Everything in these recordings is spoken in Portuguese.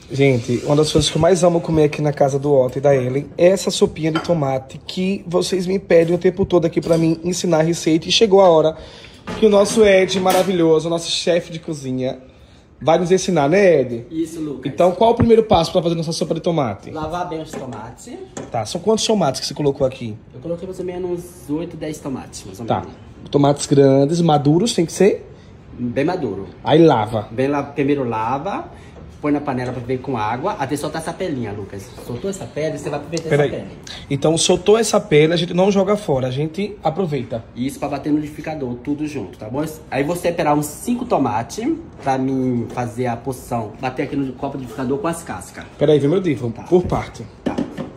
Gente, uma das coisas que eu mais amo comer aqui na casa do Otto e da Ellen é essa sopinha de tomate que vocês me pedem o tempo todo aqui pra mim ensinar a receita. E chegou a hora que o nosso Ed maravilhoso, o nosso chefe de cozinha, vai nos ensinar, né, Ed? Isso, Lucas. Então, qual o primeiro passo pra fazer nossa sopa de tomate? Lavar bem os tomates. Tá, são quantos tomates que você colocou aqui? Eu coloquei mais ou menos uns 8, 10 tomates, mais ou Tá, menos. tomates grandes, maduros, tem que ser? Bem maduro. Aí lava. Primeiro lava, põe na panela pra ver com água, até soltar essa pelinha, Lucas. Soltou essa pele, você vai aproveitar essa pele. Então, soltou essa pele, a gente não joga fora, a gente aproveita. Isso pra bater no liquidificador, tudo junto, tá bom? Aí você esperar uns 5 tomates pra mim fazer a porção, bater aqui no copo de liquidificador com as cascas. Peraí, viu, meu divo? Tá. Por parte. Tá.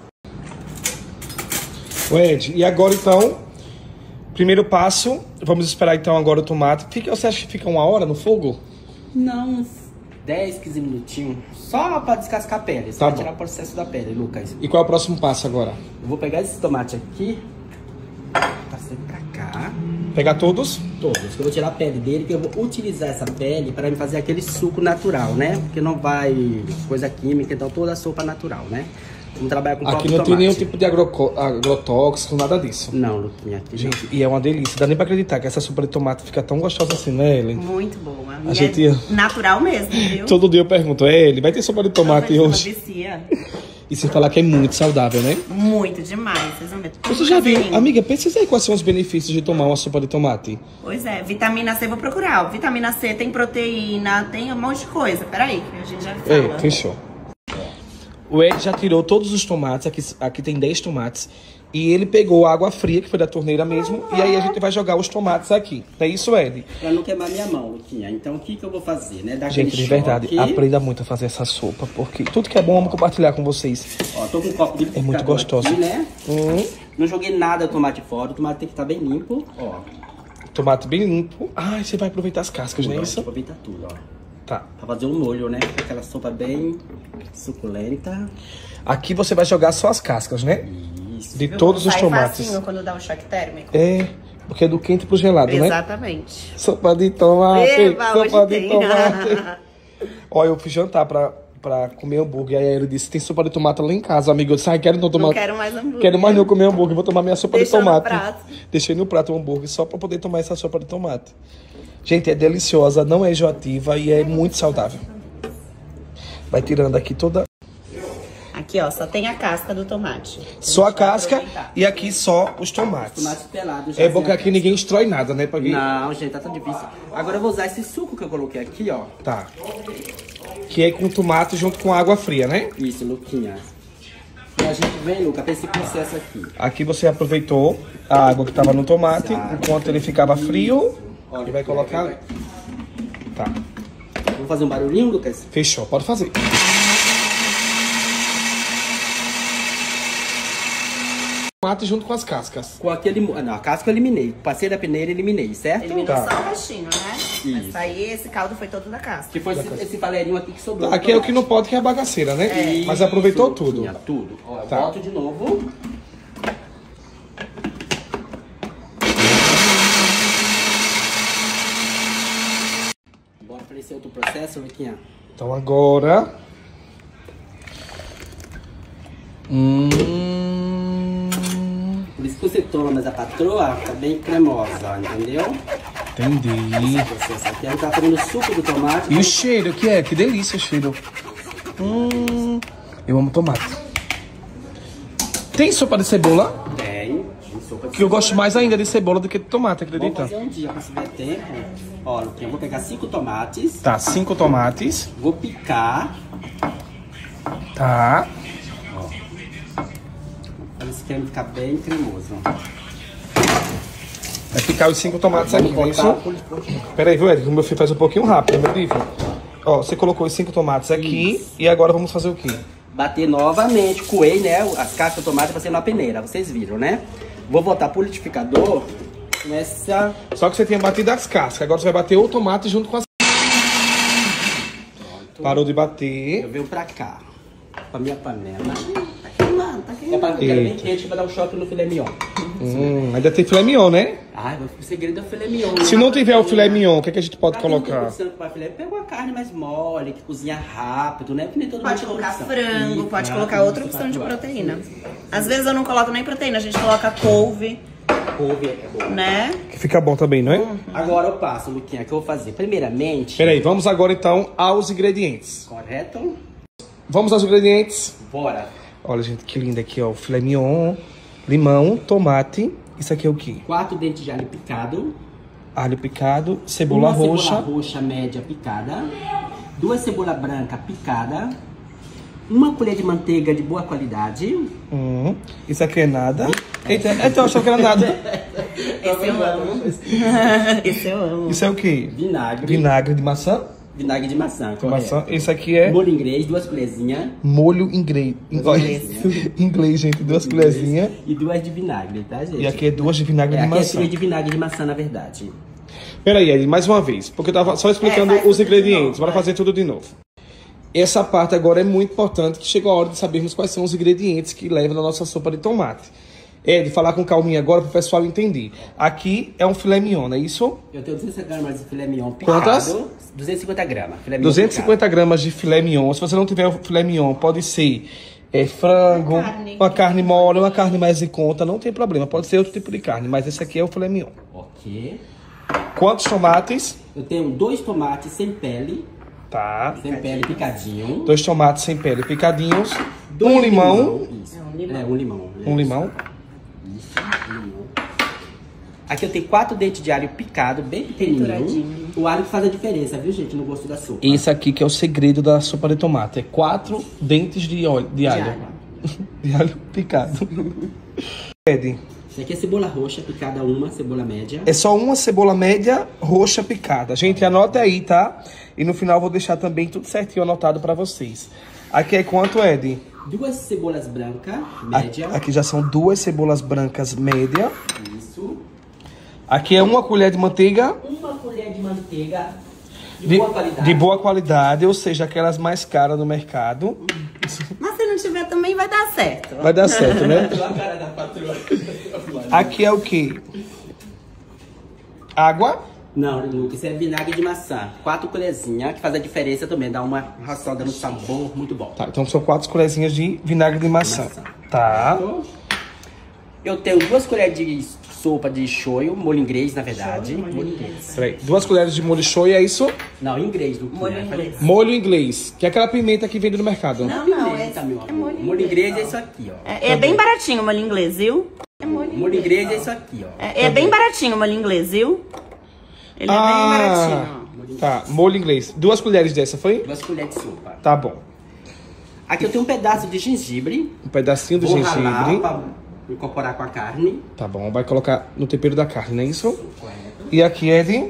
O Ed, e agora então, primeiro passo, vamos esperar então agora o tomate. Você acha que fica 1 hora no fogo? Não, uns 10, 15 minutinhos. Só pra descascar a pele, só pra tirar o processo da pele, Lucas. E qual é o próximo passo agora? Eu vou pegar esse tomate aqui, passei pra cá. Pegar todos? Todos, que eu vou tirar a pele dele, que eu vou utilizar essa pele para me fazer aquele suco natural, né? Porque não vai coisa química, então toda a sopa natural, né? Vamos trabalhar com aqui não tem nenhum tipo de agrotóxico, nada disso. Não, Luquinha, aqui gente, e é uma delícia. Dá nem pra acreditar que essa sopa de tomate fica tão gostosa assim, né, Ellen? Muito boa. A gente... é natural mesmo, viu? Todo dia eu pergunto, Ellen, vai ter sopa de tomate hoje? E sem falar que é muito saudável, né? Muito demais, vocês vão ver. Você já viu? Amiga, pesquisa aí quais são os benefícios de tomar uma sopa de tomate. Pois é, vitamina C, vou procurar. Vitamina C tem proteína, tem um monte de coisa. Peraí, que a gente já fala. Ei, fechou. O Ed já tirou todos os tomates, aqui tem 10 tomates. E ele pegou água fria, que foi da torneira mesmo, e aí a gente vai jogar os tomates aqui. Não é isso, Ed? Pra não queimar minha mão, Luquinha. Então o que eu vou fazer, né? Gente, de verdade, aprenda muito a fazer essa sopa, porque tudo que é bom, vamos compartilhar com vocês. Ó, tô com um copo de é muito gostoso. Aqui, né? Não joguei nada do tomate fora, o tomate tem que estar bem limpo, ó. Tomate bem limpo. Ah, você vai aproveitar as cascas, não é isso? Aproveitar tudo, ó. Tá. Pra fazer um molho, né? Aquela sopa bem suculenta. Aqui você vai jogar só as cascas, né? Isso. De todos os tomates. Facinho quando dá um choque térmico. É, porque é do quente pro gelado, né? Exatamente. Sopa de tomate, Eba, sopa de tem. tomate. Ó, eu fui jantar pra comer hambúrguer. Aí ele disse, tem sopa de tomate lá em casa, amigo. Eu disse, ai, quero não tomar... Não quero mais hambúrguer. Quero mais não comer hambúrguer, vou tomar minha sopa de tomate. No prato. Deixei no prato o hambúrguer, só pra poder tomar essa sopa de tomate. Gente, é deliciosa, não é enjoativa e é muito saudável. Vai tirando aqui toda... Aqui, ó, só tem a casca do tomate. Só a casca e aqui só os tomates. Os tomates pelados. É bom que aqui ninguém destrói nada, né? Não, gente, tá tão difícil. Agora eu vou usar esse suco que eu coloquei aqui, ó. Tá. Que é com tomate junto com água fria, né? Isso, Luquinha. E a gente vem, Luca, pra esse processo aqui. Aqui você aproveitou a água que tava no tomate, enquanto ele ficava frio. E vai colocar... Tá. Vamos fazer um barulhinho, Lucas? Fechou, pode fazer. Tomate junto com as cascas. Com aquele... Não, a casca eu eliminei. Passei da peneira e eliminei, certo? Eliminou Tá. só o restinho, né? Isso. Mas aí esse caldo foi todo da casca. Que foi esse faleirinho aqui que sobrou. Aqui é o que não pode, que é a bagaceira, né? Isso, Mas aproveitou Luquinha, tudo. tudo. Ó, eu Tá. volto de novo. Bora pra esse outro processo, Luquinha. Então agora... Por isso que você toma, mas a patroa tá bem cremosa, entendeu? Entendi. Esse processo aqui. A gente tá fazendo suco do tomate. E o cheiro, que é? Que delícia o cheiro. Eu amo tomate. Tem sopa de cebola? Tem sopa de Que eu gosto mais ainda de cebola do que de tomate, Vamos acredita? fazer um dia pra se ver tempo. Ó, Luquinha, eu vou pegar 5 tomates. Tá, 5 tomates. Vou picar. Tá. Para esse creme ficar bem cremoso. Vai picar os 5 tomates aqui, não é isso? Pera aí, viu, Ed? O meu filho faz um pouquinho rápido, meu livro. Ó, você colocou os 5 tomates aqui. Isso. E agora vamos fazer o quê? Bater novamente, coei, né? As cascas de tomate pra ser na peneira, vocês viram, né? Vou botar pro liquidificador nessa... Só que você tinha batido as cascas. Agora você vai bater o tomate junto com as... Pronto. Parou de bater. Eu venho pra cá, pra minha panela. Tá queimando, tá É queimando. pra ficar bem Eita. quente pra dar um choque no filé mignon. Ainda tem filé mignon, né? Ah, o segredo é o filé mignon. Se não tiver o filé mignon, o que, é que a gente pode colocar? Pega uma carne mais mole, que cozinha rápido, né? Porque nem todo mundo Pode tem colocar condição. frango, pode Isso, colocar outra opção de proteína. Às vezes eu não coloco nem proteína, a gente coloca couve, Couve é bom. né? Que fica bom também, não é? Agora eu passo, Luquinha, o que eu vou fazer? Primeiramente... Peraí, vamos agora então aos ingredientes. Correto? Vamos aos ingredientes. Bora. Olha, gente, que lindo aqui, ó. O filé mignon, limão, tomate. Isso aqui é o quê? 4 dentes de alho picado. Alho picado, cebola roxa. Cebola roxa média picada. 2 cebola branca picada. 1 colher de manteiga de boa qualidade. Isso aqui é nada. Eita, então eu achava que era nada. Esse eu amo. Esse eu amo. Isso é o quê? Vinagre. Vinagre de maçã? Vinagre de maçã, correto. Maçã. Isso aqui é Molho inglês, 2 colherzinhas. molho inglês. Inglês, gente. 2 colherzinhas. E 2 de vinagre, tá, gente? E aqui é 2 de vinagre de aqui maçã. é 3 de vinagre de maçã, na verdade. Peraí, Ed, mais uma vez. Porque eu tava só explicando faz os tudo de ingredientes. novo, Bora vai. fazer tudo de novo. Essa parte agora é muito importante, que chegou a hora de sabermos quais são os ingredientes que levam na nossa sopa de tomate. Ed, falar com calminha agora para o pessoal entender. Aqui é um filé mignon, não é isso? Eu tenho 250 gramas de filé mignon picado. Quantas? 250 gramas. Filé mignon 250 gramas de filé mignon. Se você não tiver o filé mignon, pode ser frango, uma carne mole, uma carne mais em conta, não tem problema. Pode ser outro tipo de carne, mas esse aqui é o filé mignon. picado. Ok. Quantos tomates? Eu tenho 2 tomates sem pele. Tá. Sem pele picadinho. 2 tomates sem pele picadinhos. Dois Um limão. Isso. Um limão. É, um limão. Um limão. Isso, um limão. Aqui eu tenho 4 dentes de alho picado, bem pequenininho. Trituradinho. O alho que faz a diferença, viu, gente, no gosto da sopa. Esse aqui que é o segredo da sopa de tomate. É 4 dentes de alho. De alho picado. Ed, Esse aqui é cebola roxa picada, uma cebola média. é só uma cebola média roxa picada. Gente, anota aí, tá? E no final eu vou deixar também tudo certinho anotado pra vocês. Aqui é quanto, Ed? 2 cebolas brancas, média. Aqui já são 2 cebolas brancas média. Isso. Aqui é 1 colher de manteiga 1 colher de manteiga de boa qualidade. de boa qualidade, ou seja, aquelas mais caras do mercado. Mas se não tiver também vai dar certo. Vai dar certo, né? Olha a cara da patroa. Aqui é o quê? Água. Não, Lucas, isso é vinagre de maçã. 4 colherzinhas, que faz a diferença também. Dá uma raçada no sabor, muito bom. Tá, então são 4 colherzinhas de vinagre de maçã. Tá. Eu tenho 2 colheres de sopa de shoyu, molho inglês, na verdade. Molho inglês. Peraí, 2 colheres de molho shoyu, é isso? Não, inglês, Lucas. Molho inglês. Molho inglês, que é aquela pimenta que vende no mercado. Não, Pimenta, esse meu é amor. molho Molho inglês é inglês, isso aqui, ó. É bem baratinho o molho inglês, viu? É Molho inglês é isso aqui, ó. É bem baratinho o molho inglês, viu? Ele é bem baratinho. Tá, molho inglês. 2 colheres dessa, foi? 2 colheres de sopa. Tá bom. Aqui eu tenho um pedaço de gengibre. Um pedacinho do Vou ralar gengibre. pra incorporar com a carne. Tá bom, vai colocar no tempero da carne, não é isso? Correto. E aqui é de...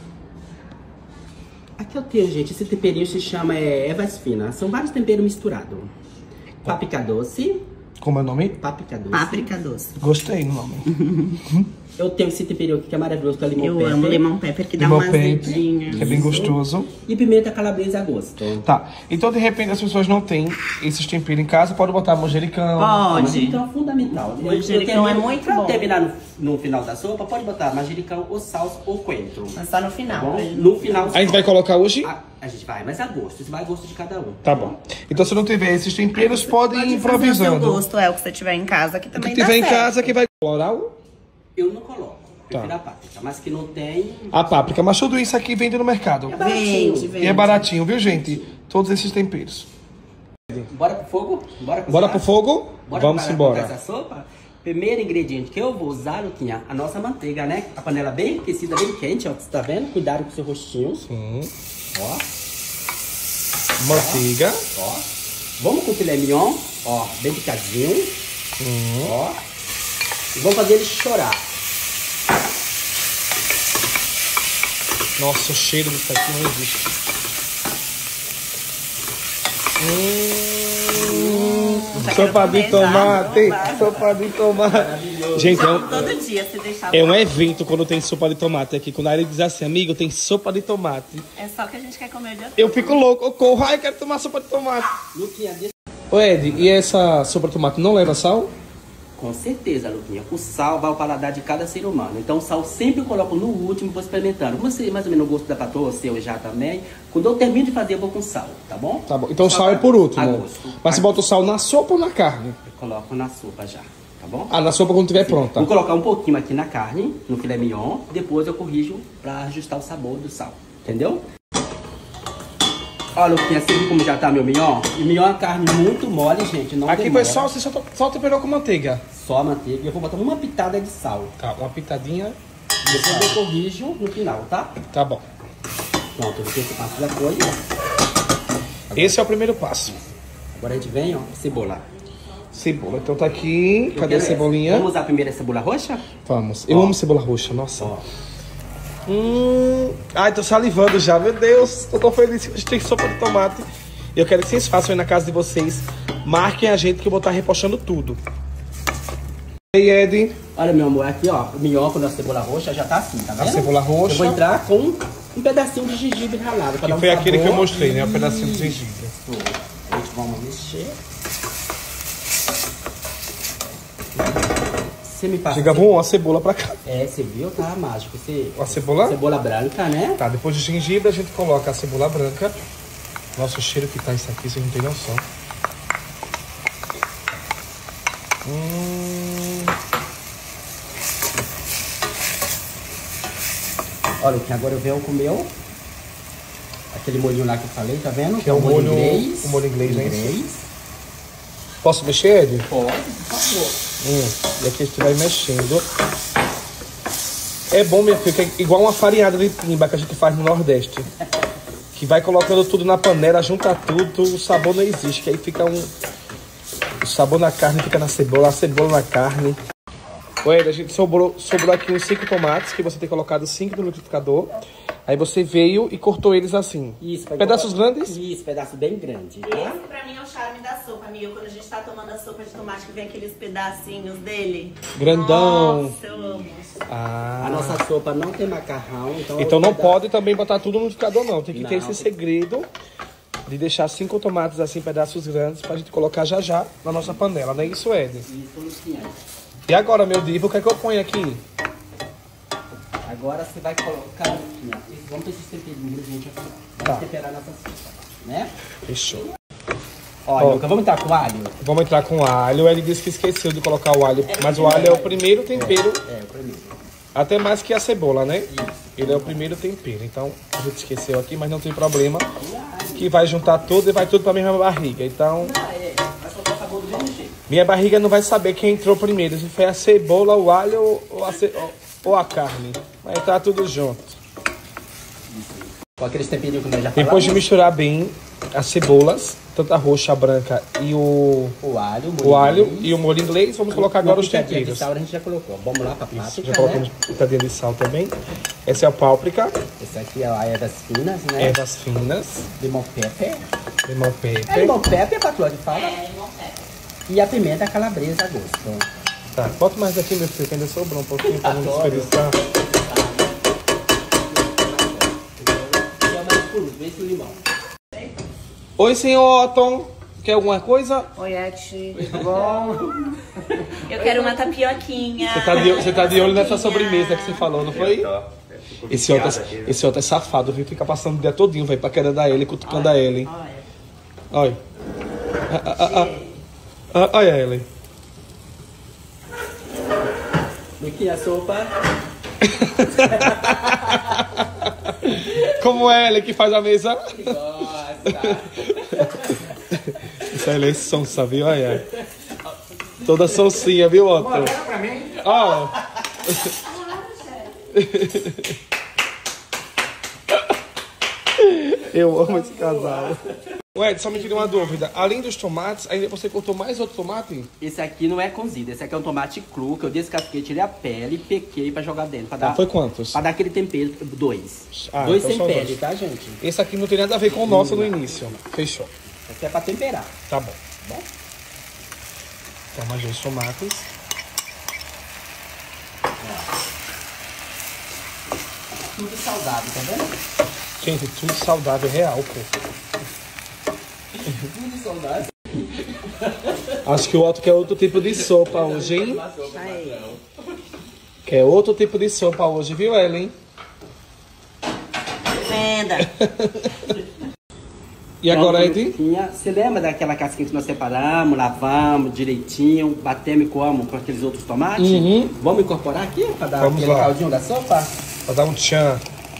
Aqui eu tenho, gente, esse temperinho se chama ervas finas. São vários temperos misturados. Páprica doce. Como é o nome? Páprica doce. Páprica doce. Gostei do nome. Eu tenho esse temperinho aqui que é maravilhoso, que é limão Eu pepper. amo limão pepper, que dá Limão uma pepper, azedinha. que é bem gostoso. E pimenta calabresa a gosto. Tá, então de repente as pessoas não têm esses temperos em casa, pode botar manjericão. Pode. Manjericão é fundamental. Manjericão é muito pra bom. terminar no final da sopa, pode botar manjericão ou salsa ou coentro. Mas só no Tá final. bom? pra ele não- No final... A gente vai colocar hoje? A gente vai, mas a gosto. Isso vai a gosto de cada um. Tá bom. Então se não tiver esses temperos, pode ir Pode fazer o seu improvisando. gosto, é o que você tiver em casa, que O também que dá tiver em certo. casa que vai floral, Eu não coloco. Tá. Prefiro a páprica. Mas que não tem... a páprica. Mas tudo isso aqui vende no mercado. É baratinho. Vende, vende. E é baratinho, viu, gente? Todos esses temperos. Bora pro fogo? Bora Bora pro fogo? Bora Vamos para embora. essa sopa? Primeiro ingrediente que eu vou usar, Luquinha, a nossa manteiga, né? A panela bem aquecida, bem quente, ó. Você tá vendo? Cuidado com o seu rostinho. Sim. Ó, Manteiga. ó. Vamos com o filé mignon, ó, bem picadinho. Ó. E vamos fazer ele chorar. Nossa, o cheiro disso aqui não existe. Tá Sopa de querendo comer tomate. já? Sopa de tomate. Gente, Todo dia, se deixar. é um evento quando tem sopa de tomate aqui. Quando a Ari diz assim, amigo, tem sopa de tomate. É só que a gente quer comer o dia todo. Eu fico louco, eu corro, ai, eu quero tomar sopa de tomate. Luquinha, deixa... Ô Ed, e essa sopa de tomate não leva sal? Com certeza, Luquinha. O sal vai ao paladar de cada ser humano. Então o sal sempre eu coloco no último, vou experimentando. Você mais ou menos o gosto da patroa, seu já também. Quando eu termino de fazer, eu vou com sal, tá bom? Tá bom. Então o sal é por último. A gosto. Mas você bota o sal na sopa ou na carne? Eu coloco na sopa já, tá bom? Ah, na sopa quando estiver pronta. Vou colocar um pouquinho aqui na carne, no filé mignon. Depois eu corrijo pra ajustar o sabor do sal. Entendeu? Olha, Luquinha, você viu como já tá meu mignon? E mignon é uma carne muito mole, gente. Não Aqui demora. foi só, você só temperou com manteiga. Só a manteiga. Eu vou botar uma pitada de sal. Tá, uma pitadinha. Depois eu corrijo no final, tá? Tá bom. Pronto, eu esse passo já foi. Esse é o primeiro passo. Agora a gente vem, ó, cebola. Cebola. Então tá aqui. Cadê a cebolinha? Vamos usar primeiro a cebola roxa? Vamos. Eu amo cebola roxa, nossa. Ó. Ai, tô salivando já, meu Deus. Tô tão feliz que hoje tem sopa de tomate. E eu quero que vocês façam aí na casa de vocês. Marquem a gente que eu vou estar repostando tudo. E aí, Ed? Olha, meu amor, aqui, ó, o mignon com a cebola roxa já tá assim, tá vendo? A cebola roxa. Eu vou entrar com um pedacinho de gengibre ralado. Que foi aquele que eu mostrei, né? Um pedacinho de gengibre. A gente vamos mexer. Você me passa. Chega, vamos uma cebola pra cá. É, você viu? Tá mágico. Você... A cebola? Cebola branca, né? Tá, depois do gengibre a gente coloca a cebola branca. Nossa, o cheiro que tá isso aqui, vocês não tem noção. Olha, que agora eu venho com o meu. Aquele molhinho lá que eu falei, tá vendo? Que é o molho inglês. O molho inglês, né? Inglês. Posso mexer, Ed? Pode, por favor. E aqui a gente vai mexendo. É bom, minha filha, que é igual uma farinhada de pimba que a gente faz no Nordeste. Que vai colocando tudo na panela, junta tudo, o sabor não existe. Que aí fica o sabor na carne fica na cebola, a cebola na carne. Ué, a gente sobrou aqui uns 5 tomates, que você tem colocado 5 no liquidificador. Aí você veio e cortou eles assim. Isso, pedaços grandes? Isso, pedaço bem grande, tá? Esse pra mim é o charme da sopa, amiga. Quando a gente tá tomando a sopa de tomate que vem aqueles pedacinhos dele. Grandão. Nossa, eu amo. Ah. A nossa sopa não tem macarrão, então... Então não pode também botar tudo no liquidificador, não. Tem que ter Não. esse segredo de deixar 5 tomates assim, pedaços grandes, pra gente colocar já já na nossa panela, não é isso, Ed? Isso, Lucinha. E agora, meu divo, o que é que eu ponho aqui? Agora você vai colocar aqui, ó. Vamos ter esses temperinhos, gente, aqui, ó. Tá. Vai temperar nossa sopa, né? Fechou. Olha, Ó. Luca, vamos entrar com alho? Vamos entrar com alho. Ele disse que esqueceu de colocar o alho, mas o alho é o primeiro tempero, É, o primeiro. até mais que a cebola, né? Ele é o primeiro tempero, então a gente esqueceu aqui, mas não tem problema, que vai juntar tudo e vai tudo pra mesma barriga. Então, Vai soltar o sabor do mesmo jeito. minha barriga não vai saber quem entrou primeiro, se foi a cebola, o alho ou a carne. Vai entrar tudo junto. Com aqueles temperinhos que nós já Depois falamos. de misturar bem as cebolas, tanto a roxa, a branca e O alho, o alho inglês. e o molho inglês, vamos colocar agora os pitadinha de temperos. sal a gente já colocou. Vamos lá pra páprica, Já colocamos né? pitadinha de sal também. Essa é a páprica, Esse aqui é a ervas finas, né? ervas finas, Limão pepper. limão É pepper. limão pepper, patroa, que fala. É, limão pepper. E a pimenta calabresa a gosto. Tá, bota mais aqui, meu filho, que ainda sobrou um pouquinho pra não Adoro. desperdiçar. E é mais por último, esse limão. Oi, senhor Otton. Quer alguma coisa? Oi, Eti, tudo bom? Eu quero uma tapioquinha. Você tá de olho nessa sobremesa que você falou, não foi? Esse Otton é safado, viu? Fica passando o dia todinho, vai paquerando a Ellen, cutucando a Ellen. Olha. Olha. Olha a Ellen. Aqui a sopa. Como é Ellen que faz a mesa? Gosta. Essa Ellen é sonsa, viu? Olha. Toda sonsinha, viu, Otton? Pra mim? Ó. Eu amo esse casal. Ué, só me tira uma dúvida. Além dos tomates, ainda você cortou mais outro tomate? Esse aqui não é cozido, esse aqui é um tomate cru, que eu descasquei, tirei a pele, pequei pra jogar dentro. Pra dar, Foi quantos? pra dar aquele tempero, 2. Ah, 2 então sem são pele, dois. tá, gente? Esse aqui não tem nada a ver com o nosso no início. Fechou. Esse é pra temperar. Tá bom. Então, mais 2 tomates. Tudo saudável, tá vendo? Gente, tudo saudável, real, pô. Tudo saudável. Acho que o Otto quer outro tipo de sopa hoje, hein? Aí. Quer outro tipo de sopa hoje, viu, Ellen? Venda. E agora, Ed? Você lembra daquela casquinha que nós separamos, lavamos direitinho, batemos e coamos com aqueles outros tomates? Uhum. Vamos incorporar aqui pra dar Vamos aquele lá. caldinho da sopa? Pra dar um tchan.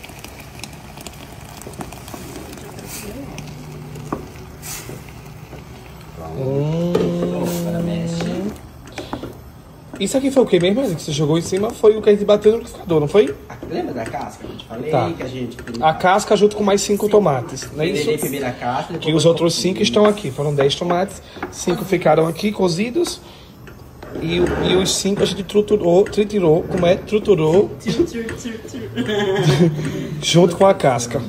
Agora mexe. Isso aqui foi o que mesmo, Ellen, que você jogou em cima? Foi o que a gente bateu no liquidificador, não foi? Lembra da casca que eu te falei? Tá. Que a gente... A casca junto com mais 5 tomates, não é Peguei isso? primeiro a casca, Que os outros 5 estão aqui. Foram 10 tomates. 5 ficaram aqui cozidos. E os 5 a gente triturou, como é? Triturou. Junto com a casca.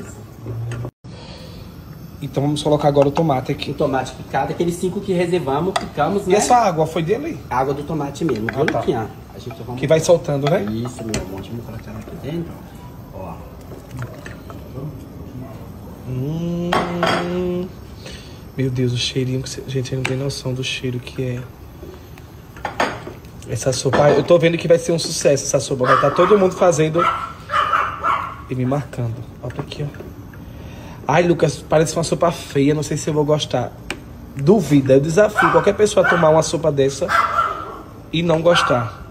Então vamos colocar agora o tomate O aqui. tomate picado, aqueles 5 que reservamos, picamos, E né? essa água foi dele? Água do tomate mesmo, viu, tá. Luquinha? A gente vai... Que vai soltando, né? Isso, meu amor. Vamos colocar ela aqui dentro. Ó. Meu Deus, o cheirinho. Gente, não tem noção do cheiro que é. Essa sopa. Eu tô vendo que vai ser um sucesso essa sopa. Vai estar todo mundo fazendo e me marcando. Olha aqui, ó. Ai, Lucas, parece uma sopa feia. Não sei se eu vou gostar. Duvida, eu desafio qualquer pessoa a tomar uma sopa dessa e não gostar.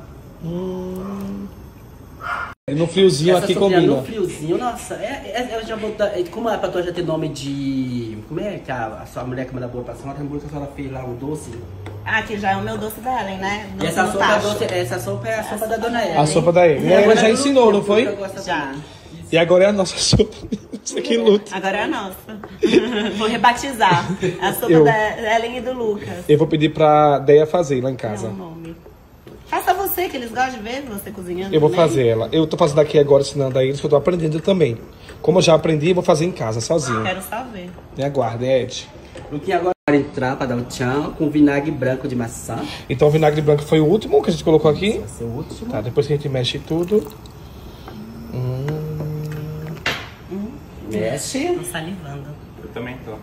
No friozinho Essa aqui sopinha combina. no friozinho, nossa, eu já vou dar, como é pra tu já ter nome de... Como é que a sua mulher que manda boa pra senhora, tem que a senhora fez lá um doce? Ah, que já é o meu doce da Ellen, né? E Doce essa no sopa, tacho. essa sopa é a sopa da dona Ellen. A sopa da Ellen. Ela já ensinou, não foi? Já. E agora é a nossa sopa. Isso aqui luta. Agora é a nossa. Vou rebatizar. A sopa Eu. da Ellen e do Lucas. Eu vou pedir pra Deia fazer lá em É casa. o nome. Faça você, que eles gostam de ver você cozinhando. Eu vou também. fazer ela. Eu tô fazendo aqui agora, ensinando a eles, que eu tô aprendendo também. Como eu já aprendi, eu vou fazer em casa, sozinho. Quero só ver. Me aguardem, Ed. Luquinha agora vai entrar pra dar um tchan com vinagre branco de maçã. Então o vinagre branco foi o último que a gente colocou aqui. Vai ser o último. Tá, depois que a gente mexe tudo. Mexe. Tô salivando. Eu também tô.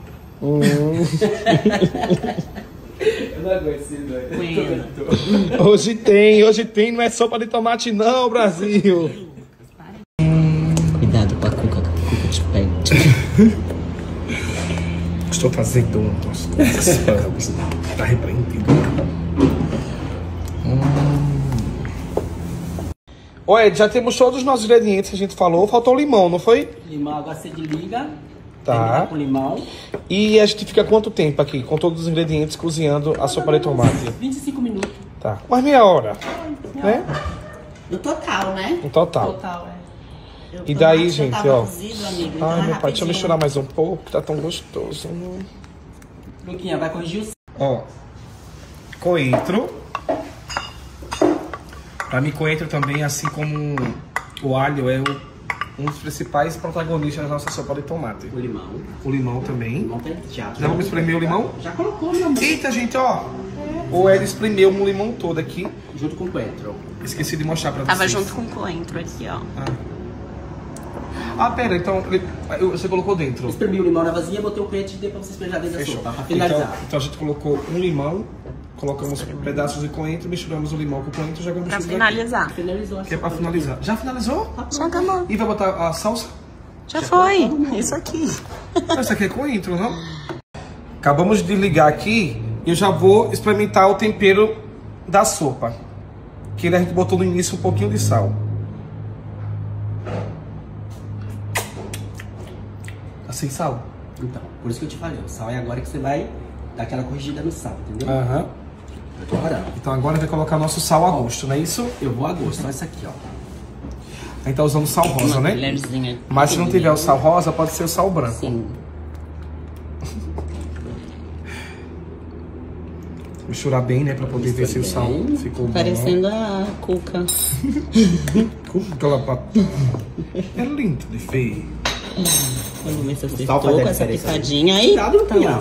Eu não aguento esse doido. Hoje tem, não é sopa de tomate não, Brasil. Cuidado com a cuca te pega. Estou fazendo umas coisas. Tá repreendido. Ô Ed, já temos todos os nossos ingredientes que a gente falou. Faltou o limão, não foi? Limão, agora você desliga. Tá. Termina com limão. E a gente fica quanto tempo aqui, com todos os ingredientes, cozinhando a sopa de tomate? 25 minutos. Tá, mais meia hora, né? No total, né? No total. Total, é. E daí, tomate já gente, tava ó. cozido, amigo, então Ai, é meu pai, deixa eu rapidinho. misturar mais um pouco, que tá tão gostoso. Luquinha, vai corrigir o... Ó, coentro. Pra mim, coentro também, assim como o alho, é um dos principais protagonistas da nossa sopa de tomate. O limão. O limão também. O limão tem já. Já vamos espremer o limão? Já colocou, meu amor. Eita, gente, ó. O Ed espremeu um limão todo aqui. Junto com o coentro. Esqueci de mostrar pra Tava vocês. junto com o coentro aqui, ó. Ah, pera, então você colocou dentro. Espremi o limão na vasilha, botei o coentro e dei pra vocês espremer dentro da Fechou. sopa. Pra finalizar. Então a gente colocou um limão, colocamos pedaços de coentro, misturamos o limão com o coentro e jogamos Pra tudo finalizar. Finalizou a aqui. Que é sopa. pra finalizar. Já finalizou? Já acabou. E vai botar a salsa? Já foi. Isso aqui. Essa aqui é coentro, não? Acabamos de ligar aqui e eu já vou experimentar o tempero da sopa. Que a gente botou no início um pouquinho de sal. Tá sem sal? Então, por isso que eu te falei. O sal é agora que você vai dar aquela corrigida no sal, entendeu? Aham. Eu tô parando. Então agora vai colocar nosso sal a gosto, não é isso? Eu vou a gosto. Olha isso aqui, ó. A gente tá usando sal rosa, né? Colherzinha. Mas se não tiver o sal rosa, pode ser o sal branco. Sim. Misturar bem, né? Pra poder ver se o sal ficou bom. Parecendo a cuca. Aquela é lindo de ver. Vamos ver se sal acertou faz a com essa diferença. picadinha aí. Cuidado, Tá Luquinha. lá.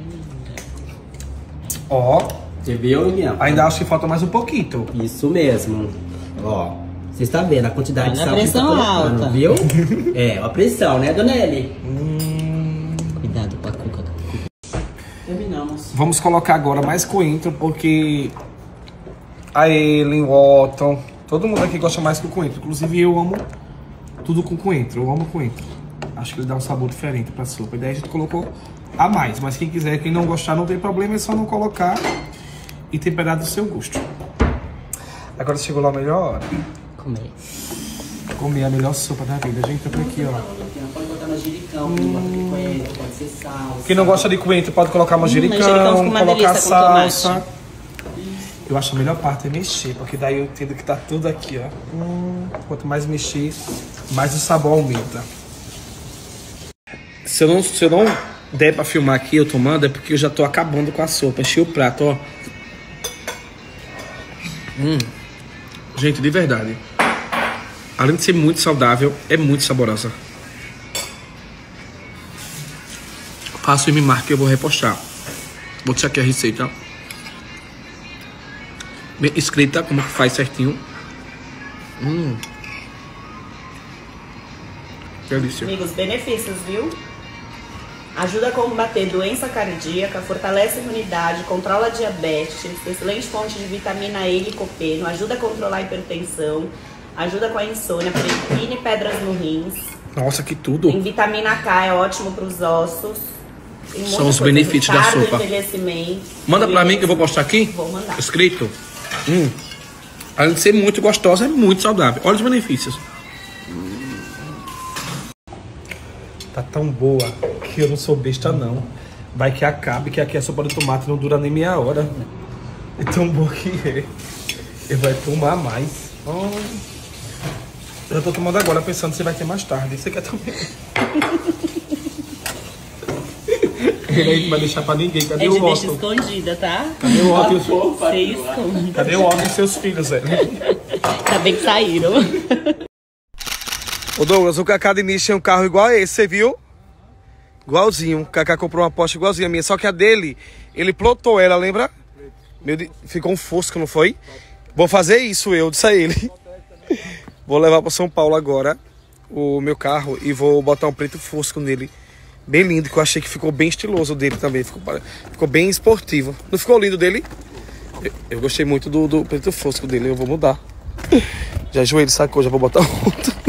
Ó, Você viu, Luquinha? ainda acho que falta mais um pouquinho. Isso mesmo. Ó. Você está vendo a quantidade de Olha a sal que você tá pressão colocando, alta. viu? É, a pressão, né, dona Eli? Cuidado com a cuca. Terminamos. Vamos colocar agora mais coentro, porque a Ellen, o Otton, todo mundo aqui gosta mais com coentro. Inclusive eu amo tudo com coentro, eu amo coentro. Acho que ele dá um sabor diferente pra sopa. E daí a gente colocou a mais, mas quem quiser, quem não gostar, não tem problema, é só não colocar e temperar do seu gosto. Agora chegou lá a melhor hora. Comer a melhor sopa da vida. A gente tá por aqui, ó. Pode botar manjericão, quem gosta de coentro, pode ser salsa. Quem não gosta de coentro pode colocar manjericão, colocar salsa. Eu acho a melhor parte é mexer, porque daí eu entendo que tá tudo aqui, ó. Quanto mais mexer, mais o sabor aumenta. Se eu não der pra filmar aqui eu tomando, é porque eu já tô acabando com a sopa. Enchi o prato, ó. Gente, de verdade. Além de ser muito saudável, é muito saborosa. Faço e me marque que eu vou repostar. Vou deixar aqui a receita. Bem escrita, como que faz certinho. Delícia. Amigos, benefícios, viu? Ajuda a combater doença cardíaca, fortalece a imunidade, controla a diabetes, excelente fonte de vitamina E e licopeno, ajuda a controlar a hipertensão, ajuda com a insônia, previne pedras no rins. Nossa, que tudo! Tem vitamina K, é ótimo para os ossos. São os benefícios da sopa. Manda pra mim que eu vou postar aqui. Vou mandar. Escrito. Além de ser muito gostosa, é muito saudável. Olha os benefícios. Tá tão boa que eu não sou besta, não. Vai que acabe, que aqui a sopa de tomate não dura nem meia hora. É tão boa que é. Eu vou tomar mais. Eu tô tomando agora, pensando se vai ter mais tarde. Você quer também? Ele aí não vai deixar pra ninguém. Cadê o Otton? Deixa escondida, tá? Cadê o Otton? Você esconde. Cadê o Otton e seus filhos, velho? Tá bem que saíram. Ô Douglas, o Cacá de Niche tem um carro igual a esse, você viu? Igualzinho. O Cacá comprou uma Porsche igualzinha a minha. Só que a dele, ele plotou ela, lembra? Ficou um Fusca, não foi? Vou fazer isso, eu disse a ele. Vou levar para São Paulo agora o meu carro e vou botar um preto Fusca nele. Bem lindo, que eu achei que ficou bem estiloso dele também. Ficou bem esportivo. Não ficou lindo dele? Eu gostei muito do preto Fusca dele, eu vou mudar. Já enjoei de sacou, já vou botar outro.